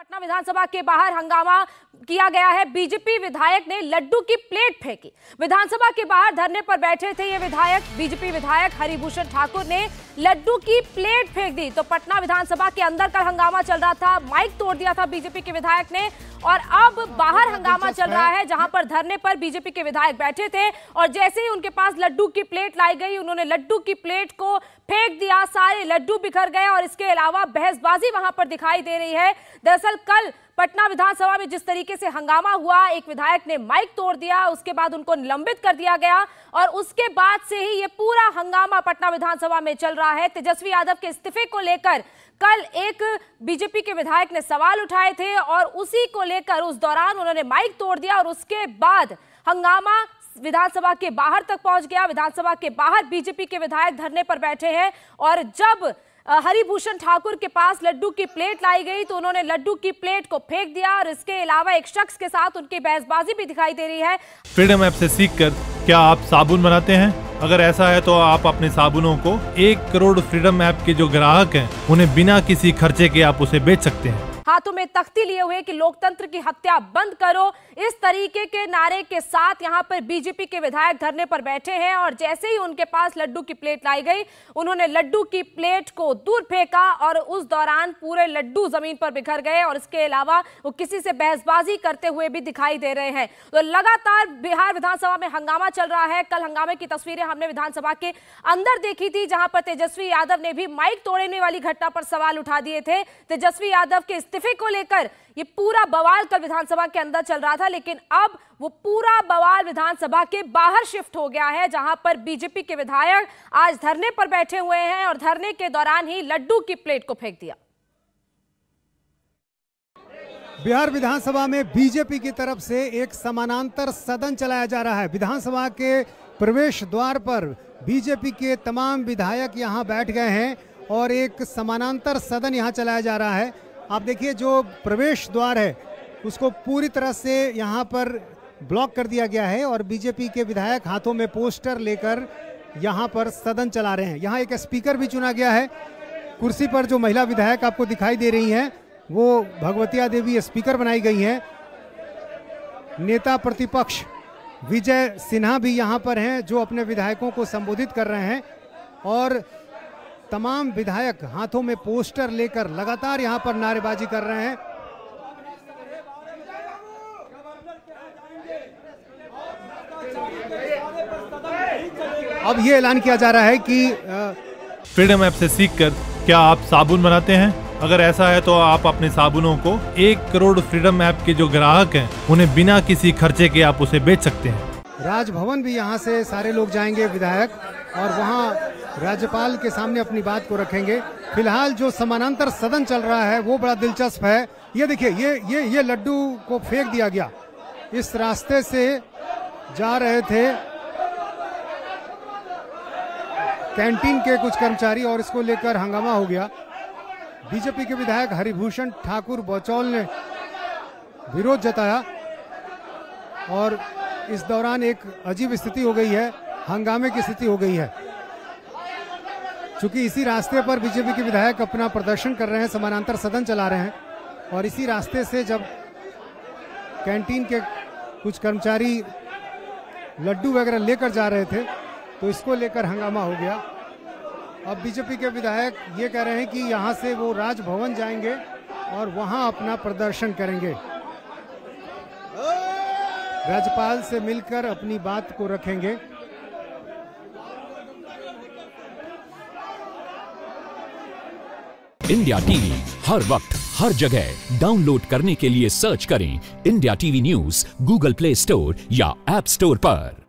पटना विधानसभा के बाहर हंगामा किया गया है। बीजेपी विधायक ने लड्डू की प्लेट फेंकी। विधानसभा के बाहर धरने पर बैठे थे ये विधायक। बीजेपी विधायक हरिभूषण ठाकुर ने लड्डू की प्लेट फेंक दी तो पटना विधानसभा के अंदर कल हंगामा चल रहा था। माइक तोड़ दिया था बीजेपी के विधायक ने और अब बाहर हंगामा चल रहा है जहां पर धरने पर बीजेपी के विधायक बैठे थे और जैसे ही उनके पास लड्डू की प्लेट लाई गई उन्होंने लड्डू की प्लेट को फेंक दिया। सारे लड्डू बिखर गए और इसके अलावा बहसबाजी वहां पर दिखाई दे रही है। दरअसल कल पटना विधानसभा में जिस तरीके से हंगामा हुआ, एक विधायक ने माइक तोड़ दिया, उसके बाद उनको निलंबित कर दिया गया और उसके बाद से ही ये पूरा हंगामा पटना विधानसभा में चल रहा है। तेजस्वी यादव के इस्तीफे को लेकर कल एक बीजेपी के विधायक ने सवाल उठाए थे और उसी को लेकर उस दौरान उन्होंने माइक तोड़ दिया और उसके बाद हंगामा विधानसभा के बाहर तक पहुंच गया। विधानसभा के बाहर बीजेपी के विधायक धरने पर बैठे हैं और जब हरिभूषण ठाकुर के पास लड्डू की प्लेट लाई गई तो उन्होंने लड्डू की प्लेट को फेंक दिया और इसके अलावा एक शख्स के साथ उनकी बहसबाजी भी दिखाई दे रही है। फ्रीडम ऐप से सीखकर क्या आप साबुन बनाते हैं? अगर ऐसा है तो आप अपने साबुनों को 1 करोड़ फ्रीडम ऐप के जो ग्राहक हैं उन्हें बिना किसी खर्चे के आप उसे बेच सकते हैं। हाथों में तख्ती लिए हुए कि लोकतंत्र की हत्या बंद करो, इस तरीके के नारे के साथ यहां पर बीजेपी के विधायक धरने पर बैठे हैं और जैसे ही उनके पास लड्डू की प्लेट लाई गई उन्होंने लड्डू की प्लेट को दूर फेंका और उस दौरान पूरे लड्डू जमीन पर बिखर गए और इसके अलावा वो किसी से बहसबाजी करते हुए भी दिखाई दे रहे हैं। तो लगातार बिहार विधानसभा में हंगामा चल रहा है। कल हंगामे की तस्वीरें हमने विधानसभा के अंदर देखी थी जहां पर तेजस्वी यादव ने भी माइक तोड़ने वाली घटना पर सवाल उठा दिए थे। तेजस्वी यादव के इस्तीफे को लेकर ये पूरा बवाल कल विधानसभा के अंदर चल रहा था, लेकिन अब वो पूरा बवाल विधानसभा के बाहर शिफ्ट हो गया है जहां पर बीजेपी के विधायक आज धरने पर बैठे हुए हैं और धरने के दौरान ही लड्डू की प्लेट को फेंक दिया। बिहार विधानसभा में बीजेपी की तरफ से एक समानांतर सदन चलाया जा रहा है। विधानसभा के प्रवेश द्वार पर बीजेपी के तमाम विधायक यहां बैठ गए हैं और एक समानांतर सदन यहां चलाया जा रहा है। आप देखिए जो प्रवेश द्वार है उसको पूरी तरह से यहाँ पर ब्लॉक कर दिया गया है और बीजेपी के विधायक हाथों में पोस्टर लेकर यहाँ पर सदन चला रहे हैं। यहाँ एक स्पीकर भी चुना गया है। कुर्सी पर जो महिला विधायक आपको दिखाई दे रही हैं वो भगवतिया देवी स्पीकर बनाई गई हैं। नेता प्रतिपक्ष विजय सिन्हा भी यहाँ पर हैं जो अपने विधायकों को संबोधित कर रहे हैं और तमाम विधायक हाथों में पोस्टर लेकर लगातार यहां पर नारेबाजी कर रहे हैं। अब ये ऐलान किया जा रहा है कि फ्रीडम ऐप से सीखकर क्या आप साबुन बनाते हैं? अगर ऐसा है तो आप अपने साबुनों को 1 करोड़ फ्रीडम ऐप के जो ग्राहक हैं उन्हें बिना किसी खर्चे के आप उसे बेच सकते हैं। राजभवन भी यहाँ से सारे लोग जाएंगे विधायक और वहाँ राज्यपाल के सामने अपनी बात को रखेंगे। फिलहाल जो समानांतर सदन चल रहा है वो बड़ा दिलचस्प है। ये देखिए ये लड्डू को फेंक दिया गया। इस रास्ते से जा रहे थे कैंटीन के कुछ कर्मचारी और इसको लेकर हंगामा हो गया। बीजेपी के विधायक हरिभूषण ठाकुर बचौल ने विरोध जताया और इस दौरान एक अजीब स्थिति हो गई है, हंगामे की स्थिति हो गई है। चूंकि इसी रास्ते पर बीजेपी के विधायक अपना प्रदर्शन कर रहे हैं, समानांतर सदन चला रहे हैं और इसी रास्ते से जब कैंटीन के कुछ कर्मचारी लड्डू वगैरह लेकर जा रहे थे तो इसको लेकर हंगामा हो गया। अब बीजेपी के विधायक ये कह रहे हैं कि यहाँ से वो राजभवन जाएंगे और वहाँ अपना प्रदर्शन करेंगे, राज्यपाल से मिलकर अपनी बात को रखेंगे। इंडिया टीवी हर वक्त हर जगह डाउनलोड करने के लिए सर्च करें India TV news Google Play Store या ऐप स्टोर पर।